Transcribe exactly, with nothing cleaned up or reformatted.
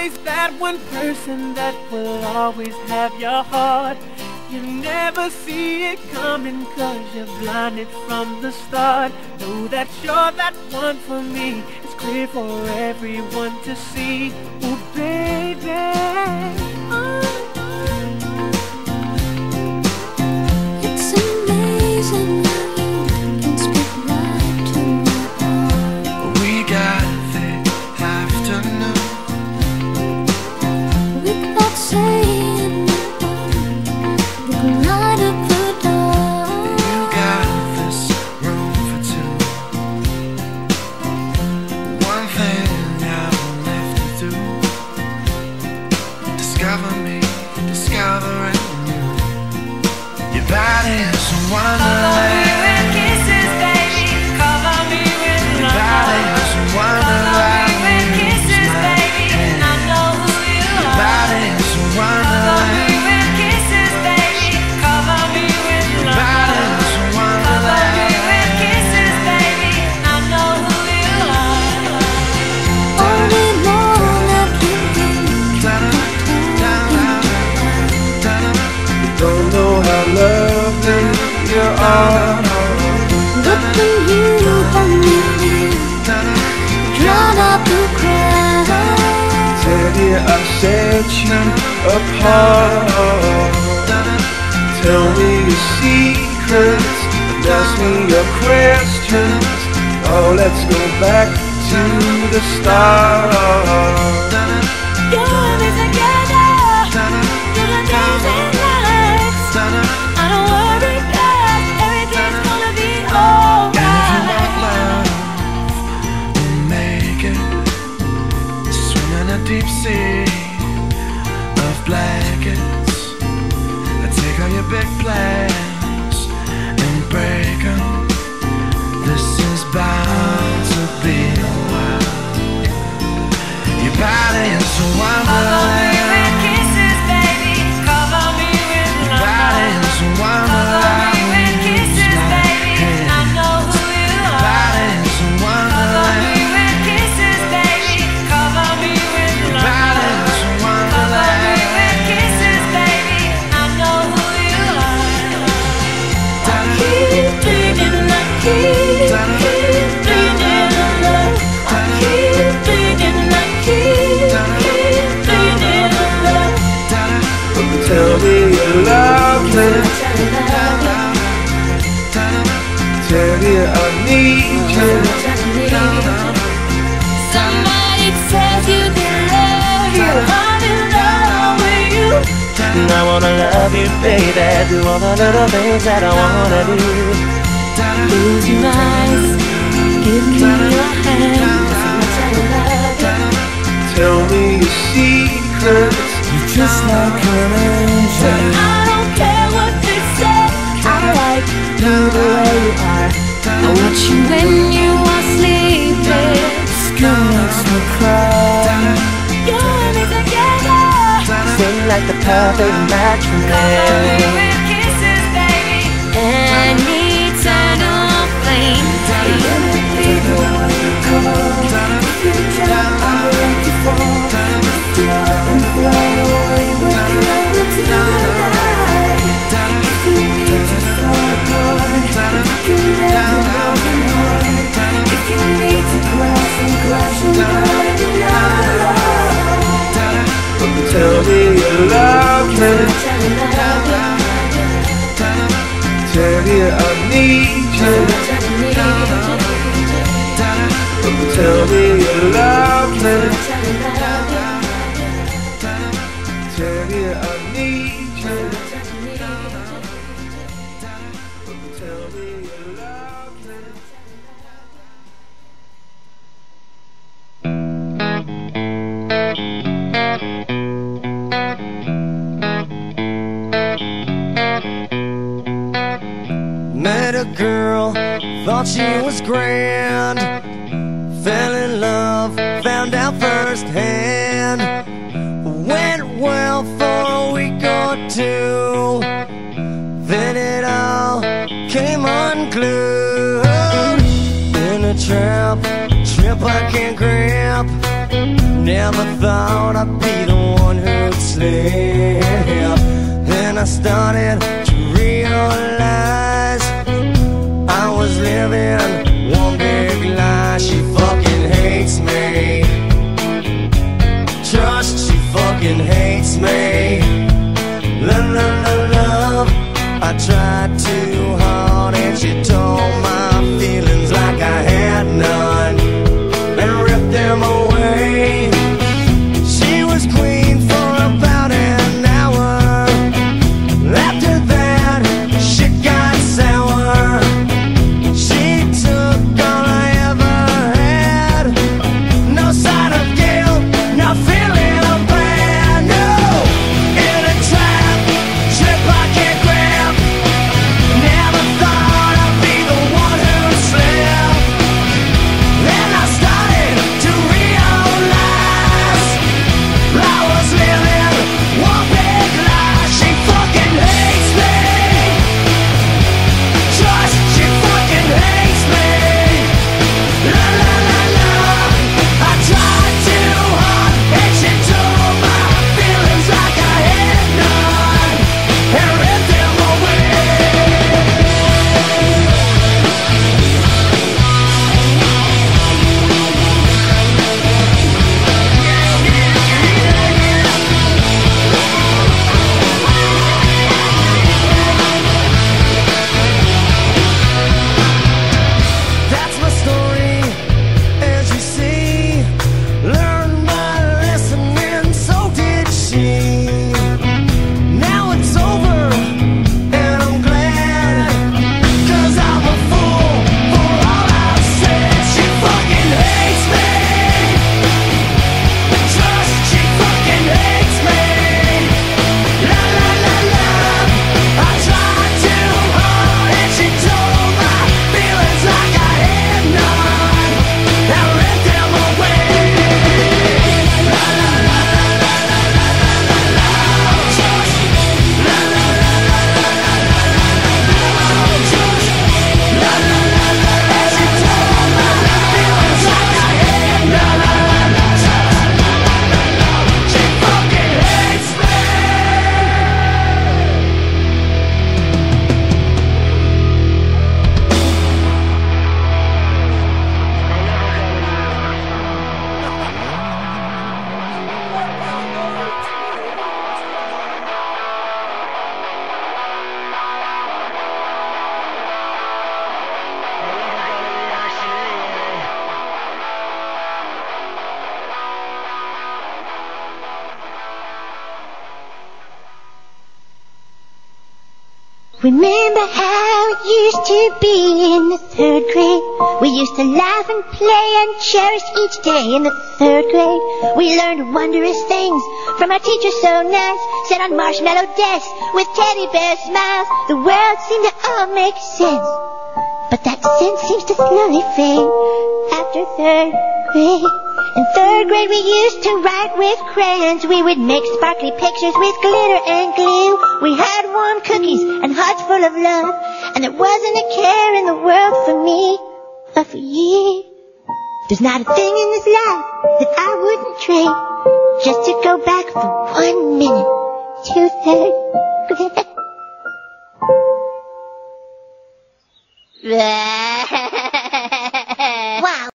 always that one person that will always have your heart. You never see it coming cause you're blinded from the start. Know that you're that one for me, it's clear for everyone to see. Oh baby, oh. It's amazing how you can speak life to my heart. We got the afternoon Without saying we can light up the dark. You got this room for two. One thing I've left to do: discover me, discovering you. Your body's a wonderland. Cover me with kisses, baby. Cover me with Your love. body's a wonderland. Cover me with kisses, baby. And I know who you Your are. body's a Cover wonderland. me with kisses, baby. Cover me with Your love. body's a Cover me wonderland. with kisses, baby. I know who you are. Only more like you can. Don't know how lovely you are. Look when you hold me near, drown out the crowd. Tell you I set you apart. Tell me your secrets, ask me your questions. Oh, let's go back to the start. You and me together, through the days and nights. I don't worry, 'cause everything's gonna be alright. Love will make it. Swim in a deep sea of blankets. I take all your big plans and break 'em. This is bound to be a while. Your body is a Cover me wonderland. with kisses, baby. Cover me with Your love. body is a Cover me wonderland. with kisses, baby. And I know who you Your are. body is a Cover me wonderland. with kisses, baby. Cover me with Your love. body is a Cover me wonderland. with kisses, baby. I know who you are. I keep dreaming, I keep, keep dreaming of love. I keep dreaming, I keep, keep dreaming of love. Tell me you love me. Tell you I need you. Somebody tells you they love you, I'm in love with you. And I wanna love you, baby. Do all the little things that I wanna do. Close your eyes, give me your hand. Tell me your secrets. You're just like an angel. I don't care what they say, I like you the way you are. I watch you when you are sleeping. Skin makes me cry. You and me together, Seem like the perfect match for cover me me. with kisses, baby. And eternal flame. You and me the one you call. If you jump, I'll let you fall. Lift you up and fly away with you into the night. If you need to fall apart, if you never know the night. If you need to crash and crash and burn in love. Tell me you love me. Tell you I need you. Tell me you love me. Tell you I need you. Tell me you love me. Met a girl, thought she was grand. Fell in love, found out firsthand. Went well for a week or two, then it all came unglued. In a trap, trip I can't grip. Never thought I'd be the one who'd slip. Then I started to realize I was living one big lie. She fucking hates me. Trust, she fucking hates me. Love, love, love, love. I tried too hard and she told my feelings like I had none and ripped them away. She was queen for about an hour. After that, shit got sour. She took all I ever had. No sign of guilt, no feeling of bad. No, in a trap, trip I can't grab. Never thought I'd be the one who slept. Then I started to realize I was living one big lie. She fucking hates me. Trust, she fucking hates me. La la la la. I tried too hard and she took my feelings like I had none and ripped them away. That's my story, as you see. Learned by listening, so did she. Now it's over, and I'm glad, 'cause I'm a fool for all I've said. She fucking hates me. Trust, she fucking hates me. La la la la. I tried too hard and she told my feelings like I had none and ripped them away. La la la la la la la la la la. Trust. La la la la la la la la la. Trust. La la la la la. And she told my feelings like I had none. La la la la la la. She fucking hates me. Remember how it used to be in the third grade? We used to laugh and play and cherish each day in the third grade. We learned wondrous things from our teacher so nice, sat on marshmallow desks with teddy bear smiles. The world seemed to all make sense, but that sense seems to slowly fade after third grade. In third grade we used to write with crayons. We would make sparkly pictures with glitter and glue. We had warm cookies and hearts full of love, and there wasn't a care in the world for me or for you. There's not a thing in this life that I wouldn't trade just to go back for one minute to third grade.